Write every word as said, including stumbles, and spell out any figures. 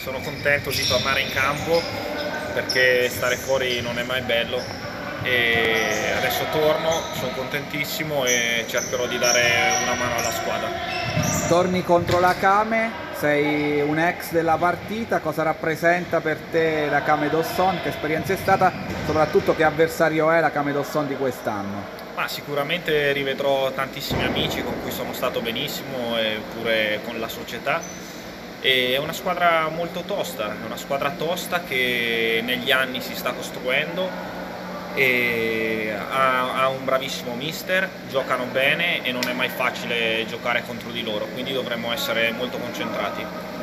sono contento di tornare in campo perché stare fuori non è mai bello e adesso torno, sono contentissimo e cercherò di dare una mano alla squadra. Torni contro la Kame, sei un ex della partita, cosa rappresenta per te la Kame Dosson? Che esperienza è stata? Soprattutto che avversario è la Kame Dosson di quest'anno? Ma sicuramente rivedrò tantissimi amici con cui sono stato benissimo e pure con la società. E è una squadra molto tosta, è una squadra tosta che negli anni si sta costruendo e ha, ha un bravissimo mister, giocano bene e non è mai facile giocare contro di loro, quindi dovremmo essere molto concentrati.